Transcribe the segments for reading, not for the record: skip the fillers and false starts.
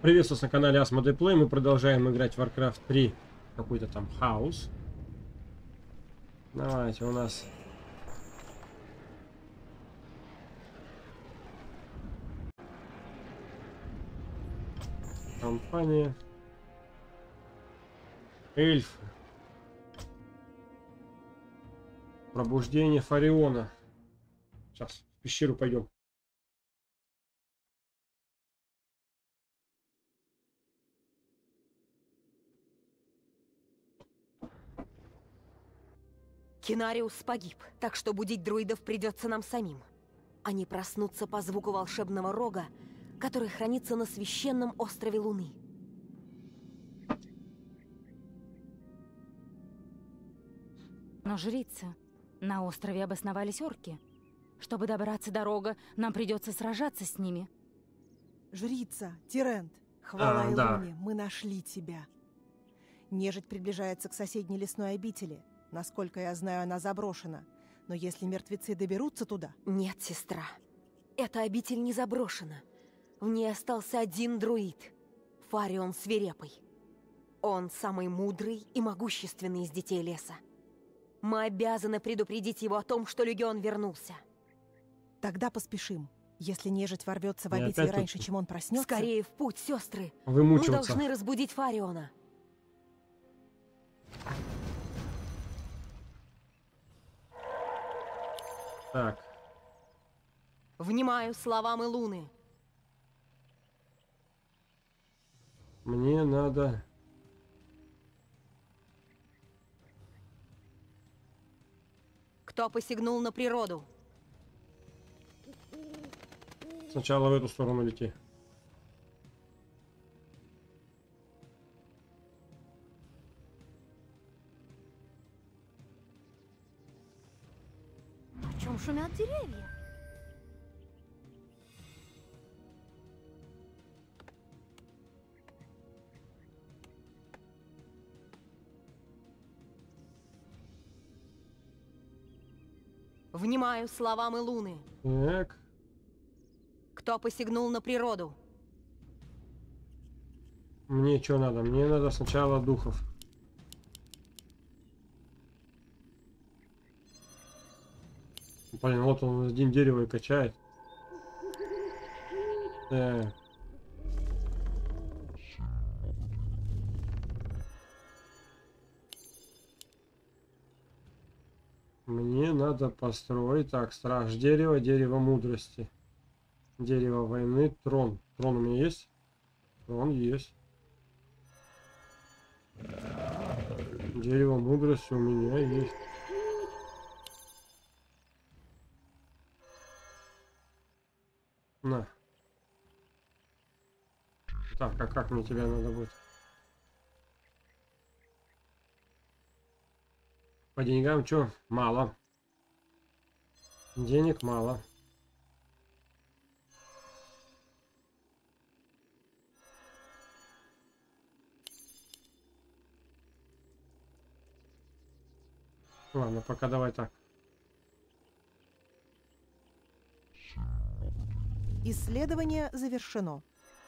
Приветствую вас на канале Asmodee Play. Мы продолжаем играть в Warcraft 3. Какой-то там хаос. Давайте, у нас... компания. Эльфы. Пробуждение Фариона. Сейчас в пещеру пойдем. Кинариус погиб, так что будить друидов придется нам самим. Они проснутся по звуку волшебного рога, который хранится на священном острове Луны. Но, жрица, на острове обосновались орки. Чтобы добраться до рога, нам придется сражаться с ними. Жрица, Тирент, хвала да. Илуне, мы нашли тебя. Нежить приближается к соседней лесной обители. Насколько я знаю, она заброшена. Но если мертвецы доберутся туда... Нет, сестра. Эта обитель не заброшена. В ней остался один друид. Фарион Свирепый. Он самый мудрый и могущественный из детей леса. Мы обязаны предупредить его о том, что Легион вернулся. Тогда поспешим. Если нежить ворвется в И обитель опять раньше, тут- чем он проснется... Скорее в путь, сестры. Мы Вымучиваться. должны разбудить Фариона. Так. Внимаю словам Илуны. Мне надо... Кто посягнул на природу? Сначала в эту сторону лети. О чем шумят деревья? Внимаю словам Илуны. Так. Кто посягнул на природу? Мне что надо? Мне надо сначала духов. Блин, вот он один дерево и качает. Так. Мне надо построить. Так, страж дерева, дерево мудрости. Дерево войны, трон. Трон у меня есть? Трон есть. Дерево мудрости у меня есть. На. Так, а как мне тебя надо будет? По деньгам что? Мало. Денег мало. Ладно, пока давай так. Исследование завершено.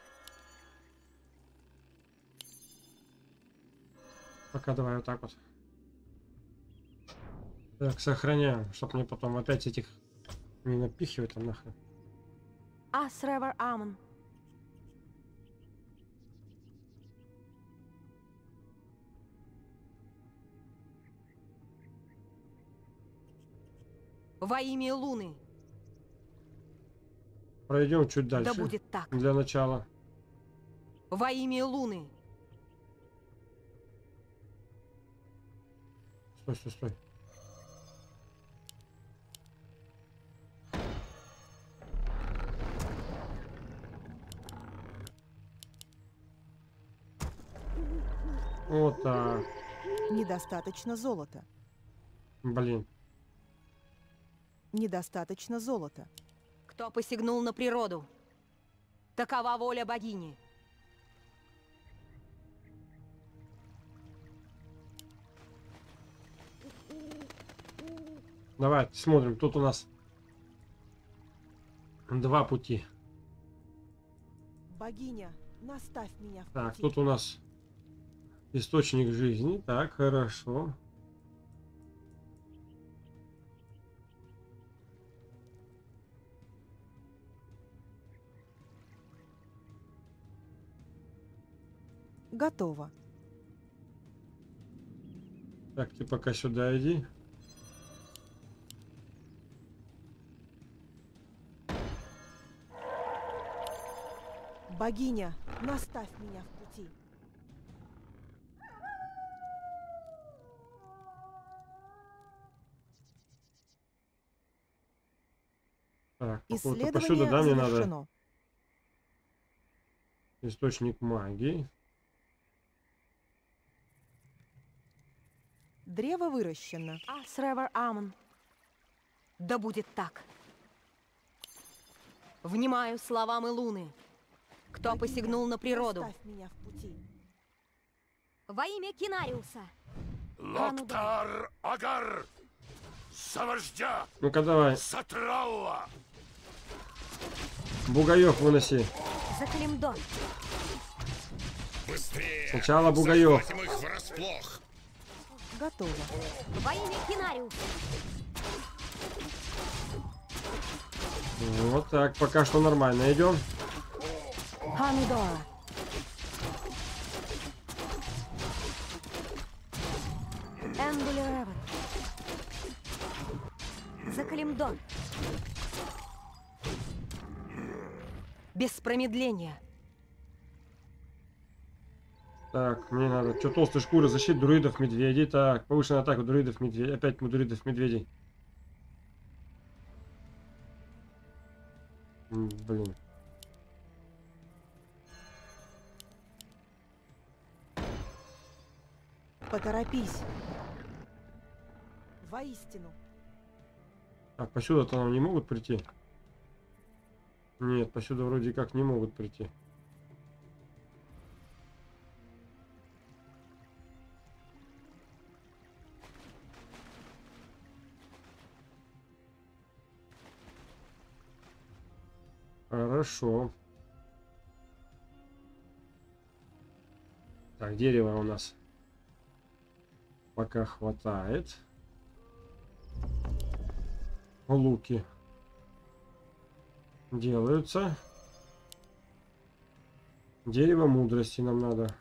Пока давай вот так вот. Так, сохраняем, чтобы мне потом опять этих не напихивать там нахрен. Асревер Амон. Во имя Луны. Пройдем чуть Да дальше. будет так. Для начала. Во имя Луны. Стой, стой, стой. Вот так. Недостаточно золота. Блин. Недостаточно золота. Кто посягнул на природу? Такова воля богини. Давай, смотрим. Тут у нас два пути. Богиня, наставь меня в Так, пути. тут у нас источник жизни. Так, хорошо. Готово. Так, ты пока сюда иди. Богиня, наставь меня в пути. Так, походу, Исследование посюда, да, мне надо завершено. источник магии. Древо выращено. Асревер Амон. Да будет так. Внимаю словам Илуны. Кто Богиня, посягнул на природу? наставь меня в пути. Во имя Кинариуса. Локтар Агар! За вождя! Ну-ка, давай, Сатралла! бугаёв выноси. За Калимдор. Быстрее! Сначала бугаёв. Захватим их врасплох! Готово. Во имя Кинариуса. Вот так, пока что нормально идем. Ханудора. Эндулеревер. За Калимдор. Без промедления. Так, мне надо. Что, толстые шкуры, защита друидов, медведей. Так, повышенная атака друидов, медведей. Опять друидов, медведей. Блин. Поторопись. Воистину. Так, посюда-то нам не могут прийти? Нет, посюда вроде как не могут прийти. Хорошо. Так, дерева у нас пока хватает. Луки делаются. Дерево мудрости нам надо.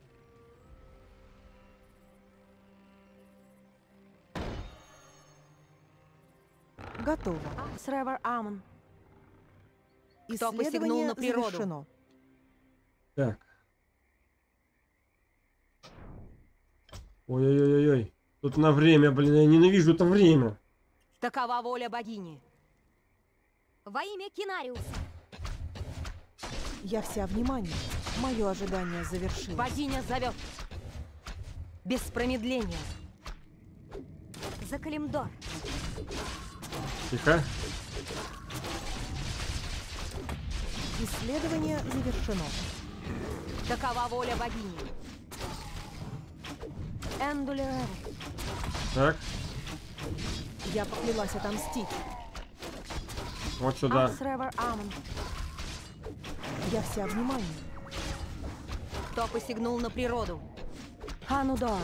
Готово. Асревер Амон. Кто посягнул Исследование на природу? завершено. Так. Ой-ой-ой-ой. Тут на время, блин, я ненавижу это время. Такова воля богини. Во имя Кинариуса. Я вся внимание. Мое ожидание завершилось. Богиня зовет. Без промедления. За Калимдор. Тихо. Исследование завершено. Такова воля богини. Эндулеревер. Так, Я поклялась отомстить. вот сюда. Асревер Амон. Я вся внимание. Кто посягнул на природу? Ханудора.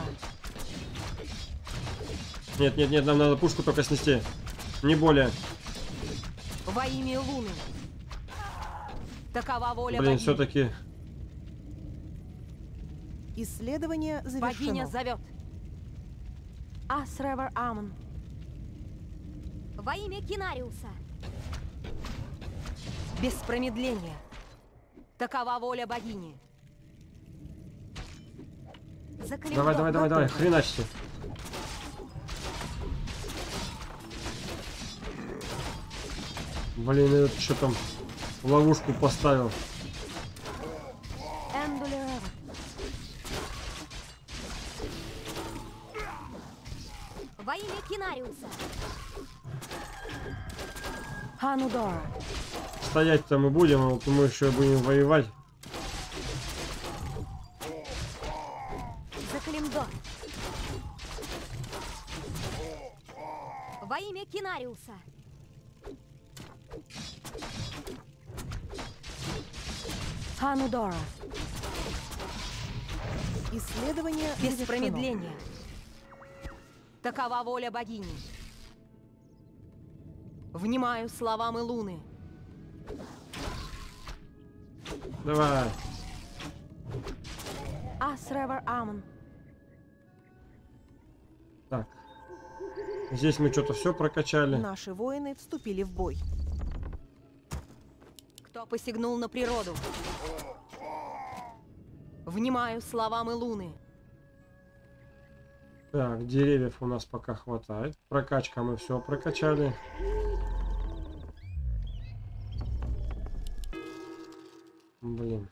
Нет, нет, нет, нам надо пушку только снести. Не более. Во имя Луны. Такова воля Блин, богини. все-таки. Исследование завершено. Богиня зовет. Асревер Амон. Во имя Кинариуса. Без промедления. Такова воля богини. За Калимдор. Давай, давай, давай, давай, хреначьте. Блин, это что там в ловушку поставил. Эндулеревер. Во имя Кинариуса. Ханудора. Стоять-то мы будем, а вот мы еще будем воевать. За Калимдор. Во имя Кинариуса. Ханудора. Исследование Без завершено. промедления. Такова воля богини. Внимаю словам и луны. Давай. Асревер Амон. Так. Здесь мы что-то все прокачали. Наши воины вступили в бой. Кто посягнул на природу? Внимаю словам и луны. Так, деревьев у нас пока хватает. Прокачка мы все прокачали. Блин.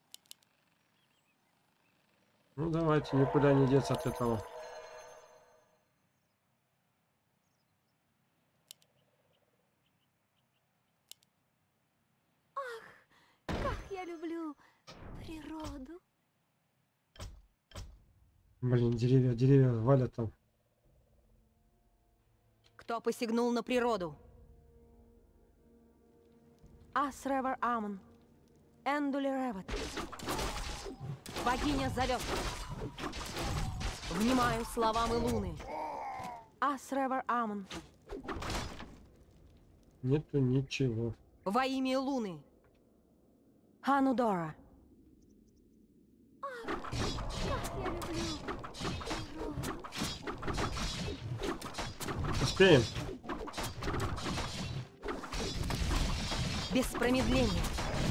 Ну давайте, никуда не деться от этого. Как я люблю природу. Блин, деревья валят там. Кто посягнул на природу? Асревер Амон. Эндули Ревет. Богиня зовет. Внимаю словам и луны. Асревер Амон. Нету ничего. Во имя луны. Ханудора. Успеем? Без промедления.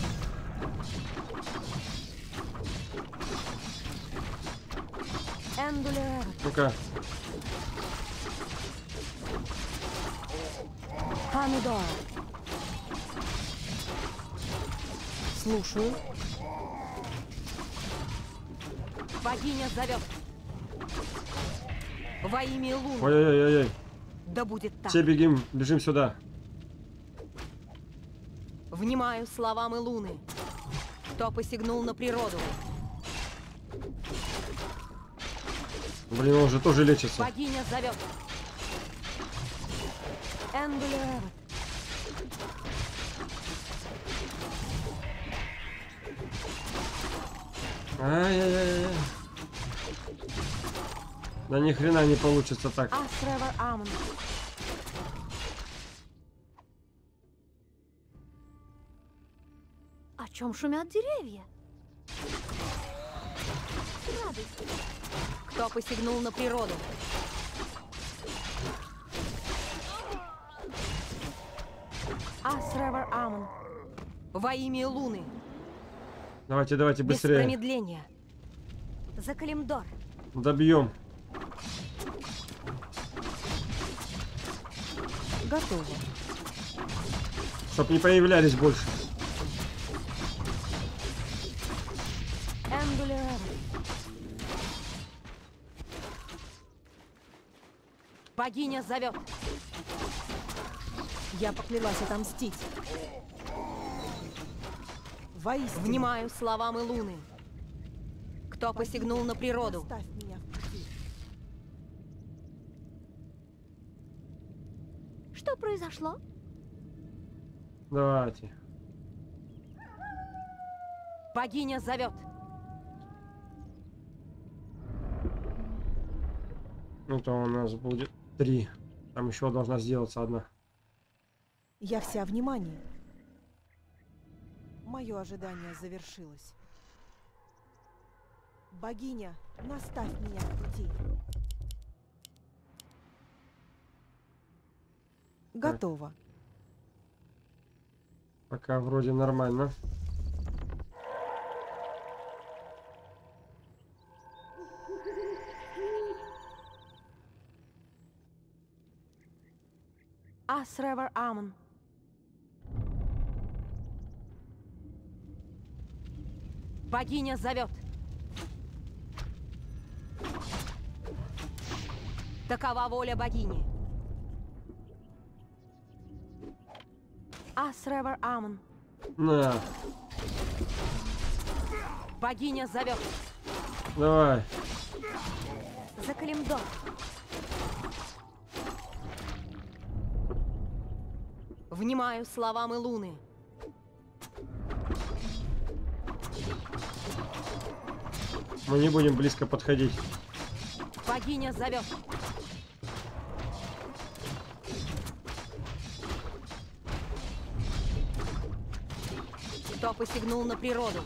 Эндули Ревет. Ну-ка. Ханудора. Слушаю. Богиня зовет. Во имя луны. Ой-ой-ой-ой. Да будет так. Все бежим сюда. Внимаю словам и луны. Кто посягнул на природу? Блин, он же тоже лечится. Богиня зовет. Эндули Ревет. Ай-яй-яй-яй. Да ни хрена не получится так. Асревер Амон. О чем шумят деревья? Кто посягнул на природу? Асревер Амон. Во имя луны. Давайте Без быстрее. промедления. За Калимдор. Добьем. Готово. Чтоб не появлялись больше. Эндули Ревет. Богиня зовет. Я поклялась отомстить. Воистину. Внимаю словам и луны. Кто посягнул на природу? Оставь меня в пути. Что произошло? Давайте. Богиня зовет. Это у нас будет 3. Там еще должна сделаться одна. Я вся внимание. Мое ожидание завершилось. Богиня, наставь меня в пути. Готово. Пока вроде нормально. Асревер Амон. Богиня зовет. Такова воля богини. Асревер Амон. На, Богиня зовет. давай. За Калимдор. Внимаю словам и луны. Мы не будем близко подходить. Богиня зовет. Кто посягнул на природу?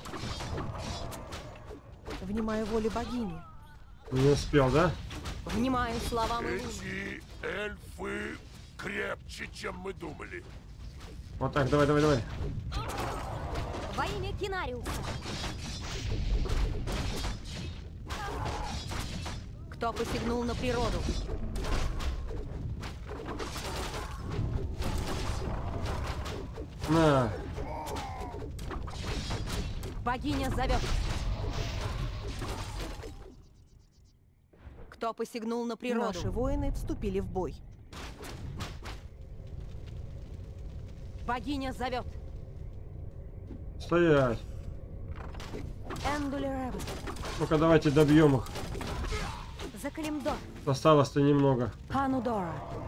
Внимаю воле богини. Не успел, да? Внимаю словам Илуны. Эти эльфы крепче, чем мы думали. Вот так, давай, давай, давай. Во имя Кинариуса. Кто посягнул на природу? На. Богиня зовет. Кто посягнул на природу? Наши воины вступили в бой. Богиня зовет. Стоять. Эндуле Ревен. Ну-ка, давайте добьем их. За Калимдор. Осталось-то немного. Ханудора.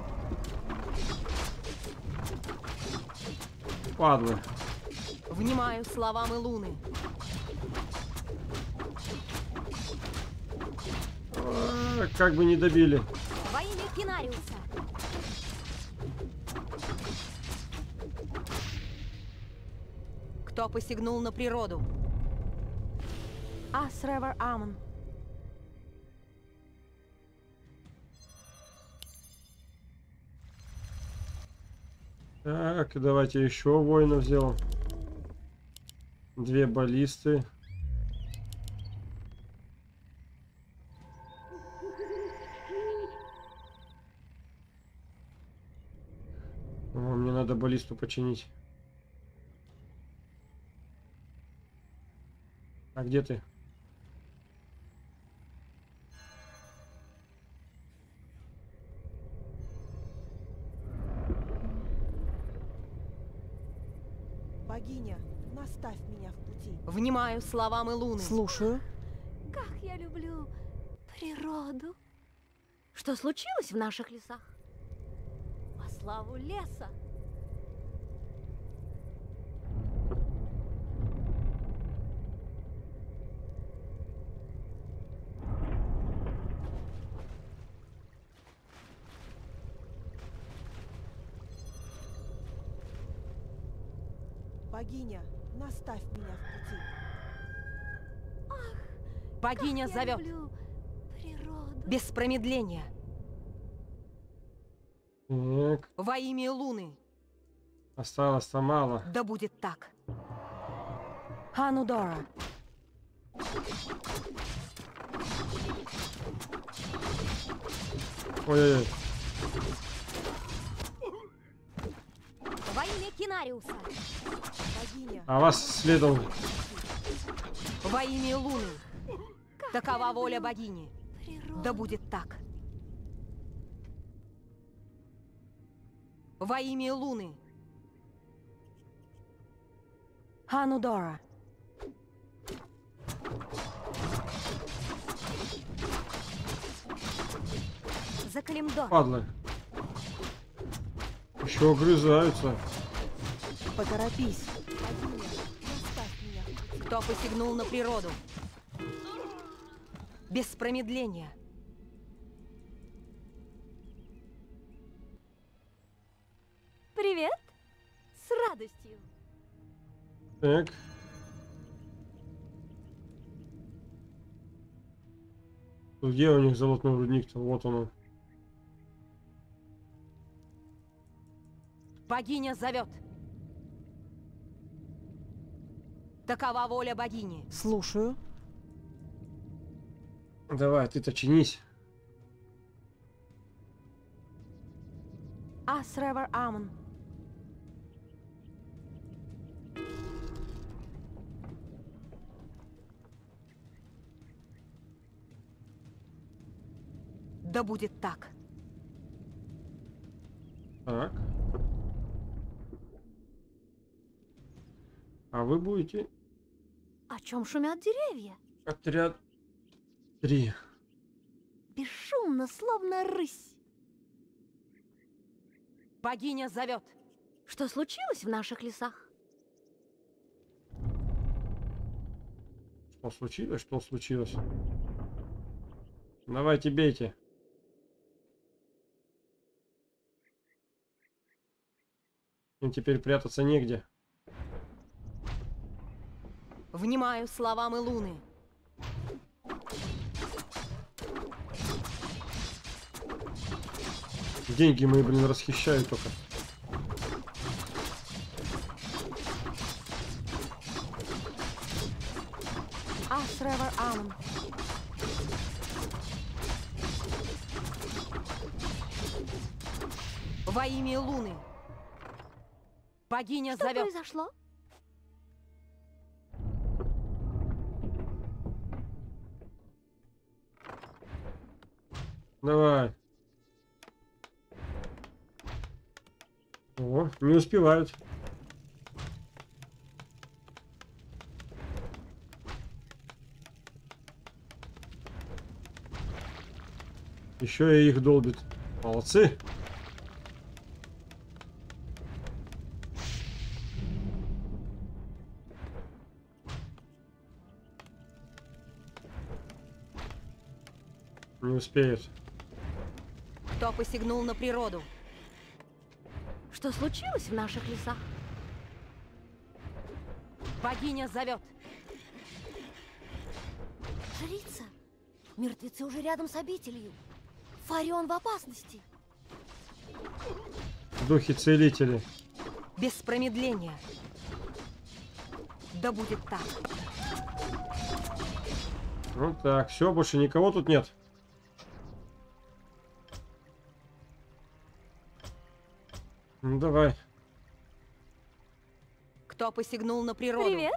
Падла. Внимаю словам Илуны. Как бы не добили. Во имя Кинариуса. Кто посягнул на природу? Ас Ревер Амон. Так, давайте еще воинов сделаем. 2 баллисты. О, мне надо баллисту починить. А где ты? Богиня, наставь меня в пути. Внимаю словам Илуны. Слушаю. Как я люблю природу. Что случилось в наших лесах? Во славу леса. Богиня, наставь меня в пути. Богиня Как я зовет. люблю природу. Без промедления. Так, Во имя Луны. осталось-то мало. Да будет так. Ханудора. Ой-ой-ой. Во имя Кинариуса. Богиня, А вас следовал. Во имя Луны. Такова воля богини. Природу. Да будет так. Во имя Луны. Ханудора. За Калимдор. Падлы. Еще огрызаются. поторопись. Богиня, наставь меня в пути. Кто посягнул на природу? Без промедления. Привет. С радостью. Так. Где у них золотой рудник-то? Вот он. Богиня зовет. Такова воля богини. Слушаю. Давай, ты-то чинись. Ас Ревер Амон. Да будет так. Так. А вы будете О чем шумят деревья? отряд 3. Бесшумно, словно рысь. Богиня зовет. Что случилось в наших лесах? Что случилось? Что случилось? Давайте бейте. Им теперь прятаться негде. Внимаю словам Илуны. Деньги мои, блин, расхищают только. Асревер Амон. Во имя Луны. Богиня Что зовет. произошло? Давай. О, не успевают. Еще и их долбит. Молодцы. Не успеют. Кто посягнул на природу? Что случилось в наших лесах? Богиня зовет. Жрица, мертвецы уже рядом с обителью. Фарион в опасности. Духи-целители. Без промедления. Да будет так. Вот так. Все, больше никого тут нет. Ну давай. Кто посягнул на природу? Привет.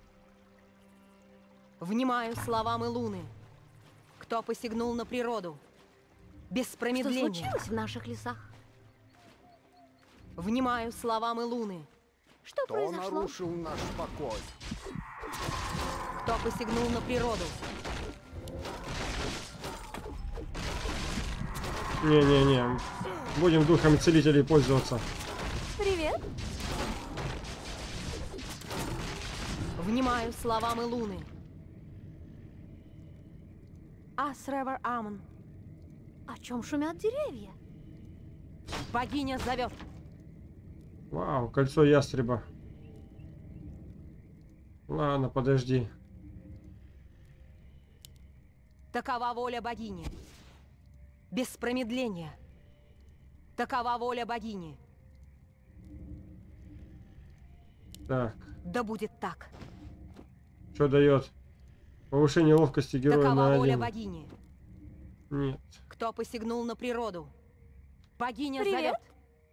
Внимаю словам Илуны. Кто посягнул на природу? Без Что промедления. случилось в наших лесах? Внимаю словам Илуны. Что Кто произошло? нарушил наш покой? Кто посягнул на природу? Не-не-не. Будем духами целителей пользоваться. Привет. Внимаю словам Илуны. Асревер Амон. О чем шумят деревья? Богиня зовет. Вау, кольцо ястреба. Ладно, подожди. Такова воля богини. Без промедления. Такова воля богини. Так, Да будет так. что дает? Повышение ловкости героя Такова на воля 1. богини. Нет. Кто посягнул на природу? Богиня Привет. зовет.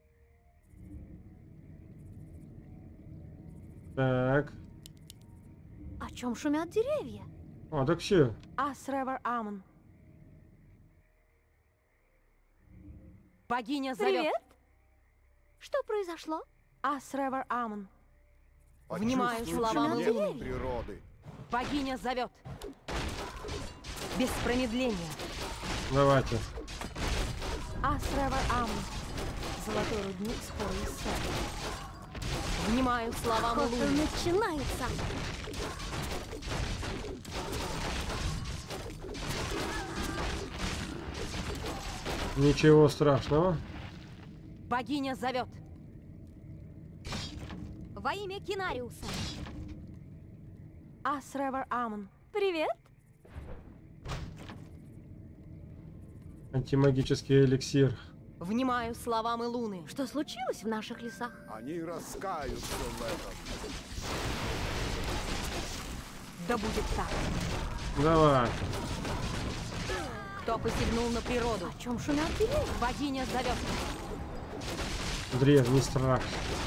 Так. О чем шумят деревья? А, так все. Асревер Амон. Богиня зовет. Привет. Что произошло? Асревер Амон. Внимаю Почувствуйте словам гнев Илуны. природы. Богиня зовет. Без промедления. Давайте. Асревер Амон. Золотой рудник скоро иссякнет. Внимаю словам Охота Луны. начинается. Ничего страшного. Богиня зовет. Во имя Кинариуса. Асревер Амон. Привет. Антимагический эликсир. Внимаю словам Илуны. Что случилось в наших лесах? Они раскаются в этом. Да будет так. Давай. Кто посягнул на природу? О чем шумят деревья? Богиня зовет. Древний страх.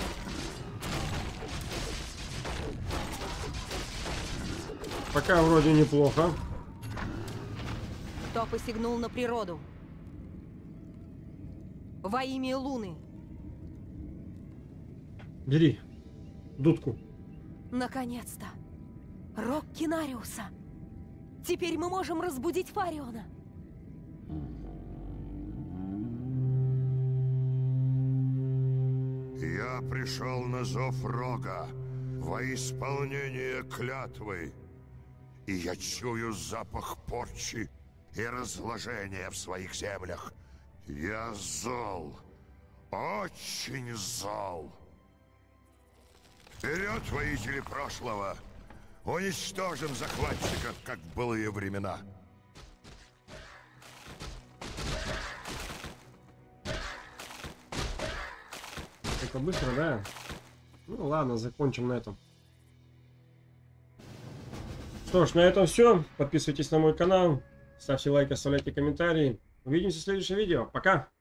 Пока вроде неплохо. Кто посягнул на природу? Во имя Луны. Бери дудку. Наконец-то. Рог Кинариуса. Теперь мы можем разбудить Фариона. Я пришел на зов Рога во исполнение клятвы. и я чую запах порчи и разложения в своих землях. Я зол, очень зол. Вперед, воители прошлого! Уничтожим захватчиков, как в былые времена. Это быстро, да? Ну ладно, закончим на этом. Что ж, на этом все. Подписывайтесь на мой канал, ставьте лайки, оставляйте комментарии. Увидимся в следующем видео. Пока!